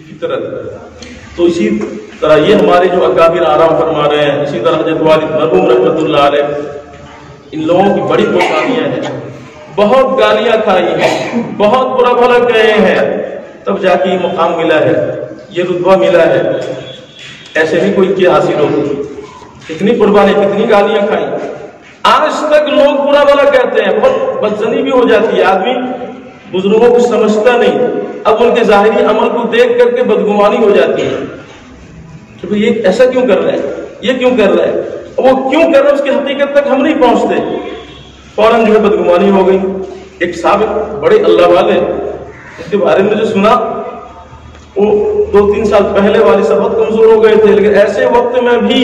فطرت. تو اسی طرح یہ ہمارے جو اکابر آرام فرما رہے ہیں، اسی طرح حضرت والد مرحوم رحمۃ اللہ علیہ، ان لوگوں کی بڑی قربانیاں ہیں، بہت گالیاں کھائی ہیں، بہت برا بھلا کہے ہیں، تب جا کے یہ مقام ملا ہے، یہ رتبہ ملا ہے. ایسے نہیں کوئی کیا حاصل ہوگی. کتنی قربانی، کتنی گالیاں کھائی. آج تک لوگ برا بھلا کہتے ہیں، بہت بدزنی بھی ہو جاتی ہے. آدمی بزرگوں کو سمجھتا نہیں، اب ان کے ظاہری عمل کو دیکھ کر کے بدگمانی ہو جاتی ہے کہ بھئی یہ ایسا کیوں کر رہے ہیں، یہ کیوں کر رہے ہیں، وہ کیوں کر رہے ہیں اس کی حقیقت تک ہم نہیں پہنچتے، فوراً جو ہے بدگمانی ہو گئی. ایک سابق بڑے اللہ والے، اس کے بارے میں جو سنا، وہ 2-3 سال پہلے والے سب بہت کمزور ہو گئے تھے، لیکن ایسے وقت میں بھی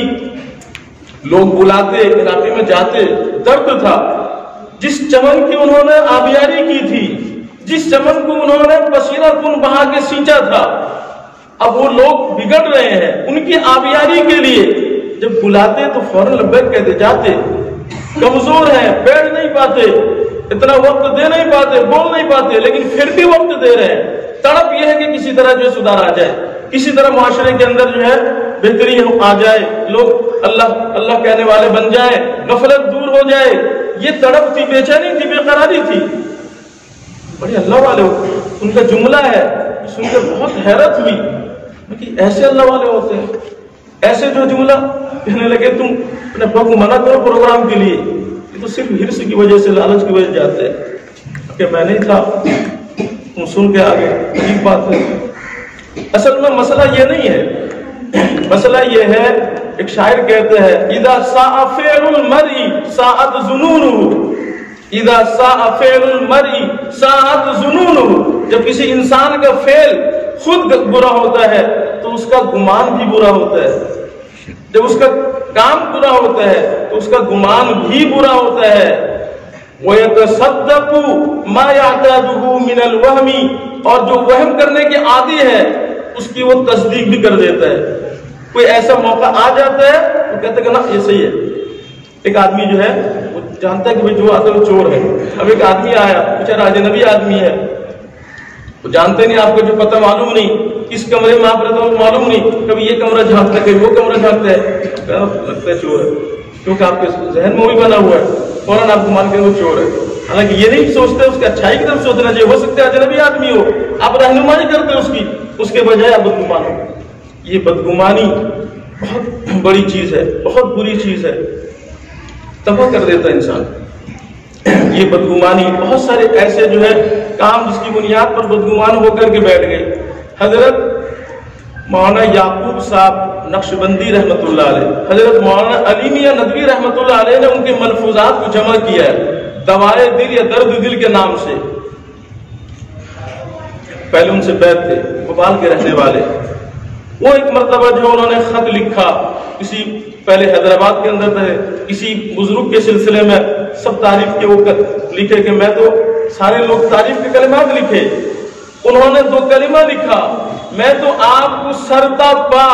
لوگ بلاتے، علاقے میں جاتے، درد تھا. جس چمن کی انہوں نے آبیاری کی تھی، جس چمن کو انہوں نے پسینہ خون بہا کے سینچا تھا، اب وہ لوگ بگڑ رہے ہیں ان کی آبیاری کے لیے. جب بلاتے تو فوراً لبیک کہتے جاتے. کمزور ہیں، بیٹھ نہیں پاتے، اتنا وقت دے نہیں پاتے، بول نہیں پاتے، لیکن پھر بھی وقت دے رہے ہیں. تڑپ یہ ہے کہ کسی طرح جو سدھار آ جائے، کسی طرح معاشرے کے اندر جو ہے بہتری آ جائے، لوگ اللہ اللہ کہنے والے بن جائیں، غفلت دور ہو جائے. یہ تڑپ تھی، بے چینی تھی، بے قراری تھی. بڑے اللہ والے ان کا جملہ ہے، سن کر بہت حیرت ہوئی کہ ایسے اللہ والے ہوتے ہیں. ایسے جو جملہ کہنے لگے تم اپنے ابا کو منع کرو پروگرام کے لیے، یہ تو صرف ہرس کی وجہ سے، لالچ کی وجہ سے جاتے ہیں کہ میں نہیں تھا. تم سن کے آگے عجیب بات ہے. اصل میں مسئلہ یہ نہیں ہے، مسئلہ یہ ہے، ایک شاعر کہتے ہیں اذا ساء فعل المرء ساءت ظنونه، اذا ساء فعل المرء ساءت ظنونه، جب کسی انسان کا فعل خود برا ہوتا ہے تو اس کا گمان بھی برا ہوتا ہے. جب اس کا کام برا ہوتا ہے تو اس کا گمان بھی برا ہوتا ہے. وَيَتَصَدَّقُ مَا يَعْتَادُهُ مِنَ الْوَهْمِ، اور جو وہم کرنے کے عادی ہے اس کی وہ تصدیق بھی کر دیتا ہے. کوئی ایسا موقع آ جاتا ہے تو کہتے ہیں کہ نا یہ صحیح ہے. ایک آدمی جو ہے وہ جانتا ہے کہ جو آتا ہے وہ چور ہے. اب ایک آدمی آیا، بیچارہ اجنبی آدمی ہے، وہ جانتے نہیں، آپ کو جو پتہ معلوم نہیں، کس کمرے میں آپ رہتے ہو معلوم نہیں، کبھی یہ کمرہ جھانکتا ہے، کبھی وہ کمرہ جھانکتا ہے، لگتا ہے چور ہے، کیونکہ آپ کے ذہن میں وہی بنا ہوا ہے، فوراً آپ کو مان کے وہ چور ہے. حالانکہ یہ نہیں سوچتے اس کی اچھائی کی طرف سوچنا چاہیے، ہو سکتا ہے اجنبی آدمی ہو، آپ رہنمائی کرتے اس کی، اس کے بجائے آپ بدگمان ہو. یہ بدگمانی بہت بڑی چیز ہے، بہت بری چیز ہے، تباہ کر دیتا ہے انسان. یہ بدگمانی بہت سارے ایسے جو ہے کام جس کی بنیاد پر بدگمان ہو کر کے بیٹھ گئے. حضرت مولانا یعقوب صاحب نقشبندی رحمۃ اللہ علیہ، حضرت مولانا علی میاں ندوی رحمۃ اللہ علیہ نے ان کے ملفوظات کو جمع کیا ہے دوائے دل یا درد دل کے نام سے. پہلے ان سے بیت تھے، بھوپال کے رہنے والے. وہ ایک مرتبہ جو انہوں نے خط لکھا، کسی پہلے حیدرآباد کے اندر تھے، کسی بزرگ کے سلسلے میں سب تعریف کے وہ لکھے کہ میں تو سارے لوگ تعریف کے کلمات لکھے، انہوں نے 2 کلمہ لکھا، میں تو آپ کو سر تا پا،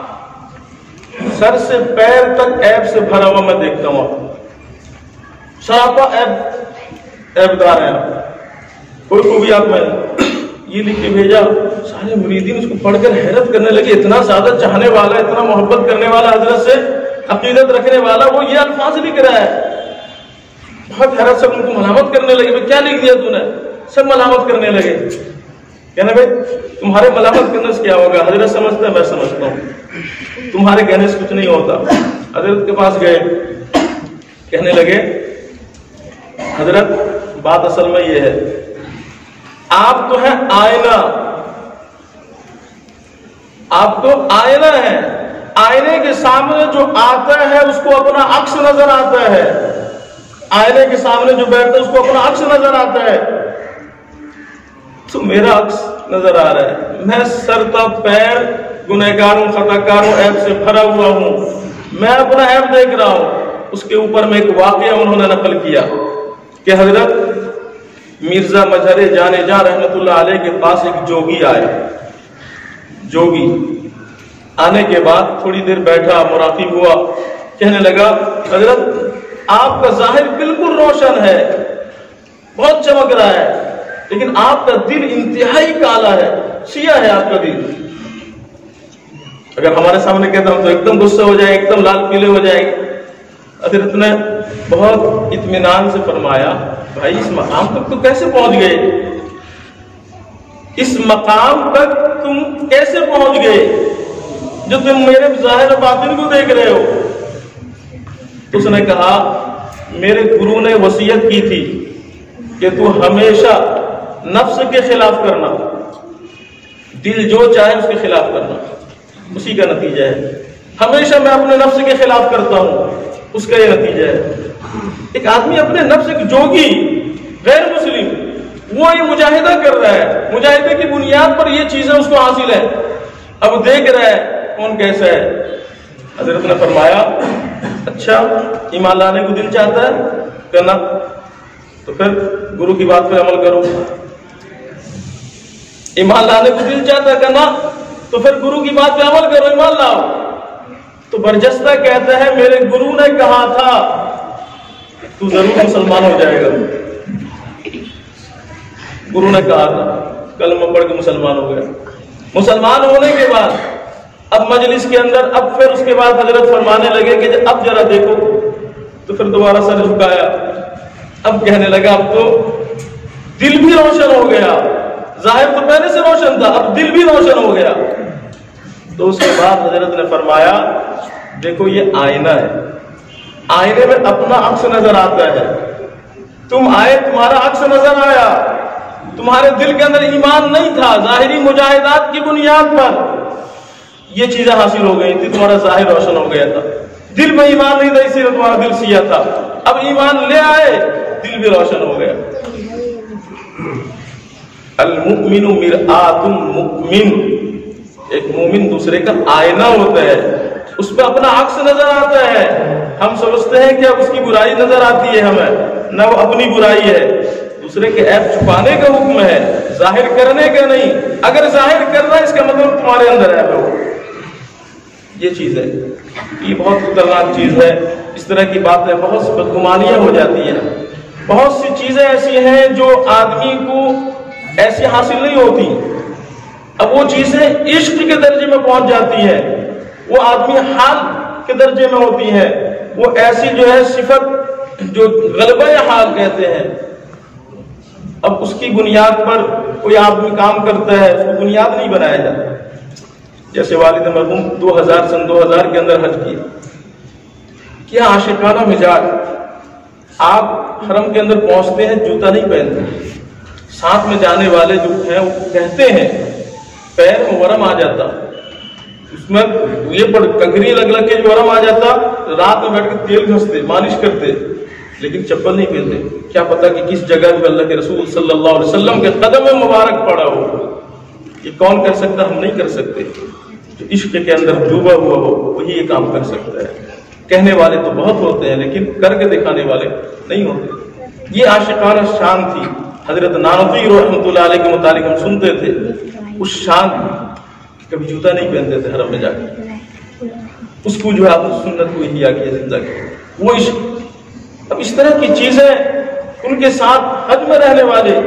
سر سے پیر تک عیب سے بھرا ہوا میں دیکھتا ہوں. سراپا عیب دار ہیں. کوئی کو بھی آپ میں یہ لکھ کے بھیجا، سارے مریدین اس کو پڑھ کر حیرت کرنے لگے. اتنا زیادہ چاہنے والا، اتنا محبت کرنے والا، حضرت سے عقیدت رکھنے والا، وہ یہ الفاظ لکھ رہا ہے. بہت حیرت سے ان کو ملامت کرنے لگے، کیا لکھ دیا تو نے؟ سب ملامت کرنے لگے. کہنا بھائی تمہارے ملامت کرنے سے کیا ہوگا؟ حضرت سمجھتا ہے، میں سمجھتا ہوں، تمہارے کہنے سے کچھ نہیں ہوتا. حضرت کے پاس گئے، کہنے لگے حضرت بات اصل میں یہ ہے، آپ تو ہیں آئینہ، آپ تو آئینہ ہیں، آئینے کے سامنے جو آتا ہے اس کو اپنا عکس نظر آتا ہے، آئینے کے سامنے جو بیٹھتا ہے اس کو اپنا عکس نظر آتا ہے. تو میرا عکس نظر آ رہا ہے، میں سر تا پیر گنہگاروں خطاکاروں عیب سے بھرا ہوا ہوں، میں اپنا عیب دیکھ رہا ہوں. اس کے اوپر میں ایک واقعہ انہوں نے نقل کیا کہ حضرت مرزا مظہر جانے جاں رحمت اللہ علیہ کے پاس ایک جوگی آئے. جوگی آنے کے بعد تھوڑی دیر بیٹھا، مراقب ہوا، کہنے لگا حضرت آپ کا ظاہر بالکل روشن ہے، بہت چمک رہا ہے، لیکن آپ کا دل انتہائی کالا ہے، سیاہ ہے آپ کا دل. اگر ہمارے سامنے کہتا ہوں تو ایک دم غصہ ہو جائے، ایک دم لال پیلے ہو جائے گی۔ حضرت نے بہت اطمینان سے فرمایا بھائی اس مقام تک تو کیسے پہنچ گئے، اس مقام تک تم کیسے پہنچ گئے جو تم میرے ظاہر و باطن کو دیکھ رہے ہو؟ اس نے کہا میرے گرو نے وصیت کی تھی کہ تو ہمیشہ نفس کے خلاف کرنا، دل جو چاہے اس کے خلاف کرنا، اسی کا نتیجہ ہے۔ ہمیشہ میں اپنے نفس کے خلاف کرتا ہوں، اس کا یہ نتیجہ ہے۔ ایک آدمی اپنے نفس جوگی غیر مسلم وہ یہ مجاہدہ کر رہا ہے، مجاہدے کی بنیاد پر یہ چیزیں اس کو حاصل ہے، اب دیکھ رہا ہے کون کیسا ہے۔ حضرت نے فرمایا اچھا ایمان لانے کو دل چاہتا ہے کرنا تو پھر گرو کی بات پہ عمل کرو، ایمان لانے کو دل چاہتا ہے کرنا تو پھر گرو کی بات پہ عمل کرو، ایمان لاؤ۔ تو برجستہ کہتا ہے میرے گرو نے کہا تھا تو ضرور مسلمان ہو جائے گا، گرو نے کہا تھا، کلمہ پڑھ کے مسلمان ہو گیا۔ مسلمان ہونے کے بعد اب مجلس کے اندر اب پھر اس کے بعد حضرت فرمانے لگے کہ اب ذرا دیکھو، تو پھر دوبارہ سر جھکایا، اب کہنے لگا اب تو دل بھی روشن ہو گیا، ظاہر تو پہلے سے روشن تھا اب دل بھی روشن ہو گیا۔ تو اس کے بعد حضرت نے فرمایا دیکھو یہ آئینہ ہے، آئینے میں اپنا عکس نظر آتا ہے، تم آئے تمہارا عکس نظر آیا، تمہارے دل کے اندر ایمان نہیں تھا، ظاہری مجاہدات کی بنیاد پر یہ چیزیں حاصل ہو گئی تھی، تمہارا ظاہر روشن ہو گیا تھا، دل میں ایمان نہیں تھا اسی لیے تمہارا دل سیاہ تھا، اب ایمان لے آئے دل بھی روشن ہو گیا۔ المؤمن مرآۃ المؤمن، ایک مومن دوسرے کا آئینہ ہوتا ہے، اس پہ اپنا عکس نظر آتا ہے۔ ہم سمجھتے ہیں کہ اب اس کی برائی نظر آتی ہے ہمیں، نہ وہ اپنی برائی ہے، دوسرے کے عیب چھپانے کا حکم ہے، ظاہر کرنے کا نہیں۔ اگر ظاہر کر رہا ہے اس کا مطلب تمہارے اندر عیب ہے، یہ چیز ہے، یہ بہت خطرناک چیز ہے۔ اس طرح کی باتیں بہت سی بدگمانیاں ہو جاتی ہیں، بہت سی چیزیں ایسی ہیں جو آدمی کو ایسی حاصل نہیں ہوتی، اب وہ چیزیں عشق کے درجے میں پہنچ جاتی ہیں، وہ آدمی حال کے درجے میں ہوتی ہیں، وہ ایسی جو ہے صفت جو غلبہ حال کہتے ہیں، اب اس کی بنیاد پر کوئی آدمی کام کرتا ہے، اس کو بنیاد نہیں بنایا جاتا۔ جیسے والد مرحوم 2000 کے اندر حج کیا عاشقانہ مزاج، آپ حرم کے اندر پہنچتے ہیں جوتا نہیں پہنتے، ساتھ میں جانے والے جو ہیں وہ کہتے ہیں پیر میں ورم آ جاتا، اس میں یہ کنکری لگ کے جو ورم آ جاتا، رات میں بیٹھ کے تیل گھستے مالش کرتے، لیکن چپل نہیں پہنتے، کیا پتا کہ کس جگہ پہ اللہ کے رسول صلی اللہ علیہ وسلم کے قدم مبارک پڑا ہو۔ یہ کون کر سکتا؟ ہم نہیں کر سکتے، جو عشق کے اندر ڈوبا ہوا ہو وہی یہ کام کر سکتا ہے۔ کہنے والے تو بہت ہوتے ہیں لیکن کر کے دکھانے والے نہیں ہوتے۔ یہ عاشقانہ شان تھی حضرت نانوتوی رحمۃ اللہ علیہ کے متعلق ہم سنتے تھے، اس شان کبھی جوتا نہیں پہنتے تھے حرم میں جا کے، اس کو جو ہے آپ سنت کو ہی کیا زندہ کیا وہ عشق۔ اب اس طرح کی چیزیں ان کے ساتھ حج میں رہنے والے،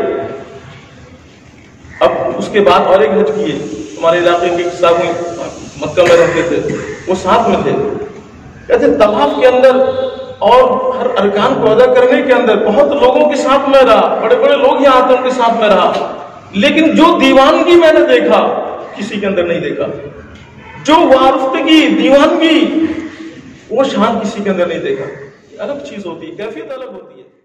اب اس کے بعد اور ایک حج کیے، ہمارے علاقے کے صاحب مکہ میں رہتے تھے، وہ ساتھ میں تھے، کہتے طواف کے اندر اور ہر ارکان کو ادا کرنے کے اندر بہت لوگوں کے ساتھ میں رہا، بڑے بڑے لوگ یہاں آتے ان کے ساتھ میں رہا، لیکن جو دیوانگی میں نے دیکھا کسی کے اندر نہیں دیکھا، جو وارفتگی دیوانگی وہ شان کسی کے اندر نہیں دیکھا۔ الگ چیز ہوتی ہے، کیفیت الگ ہوتی ہے۔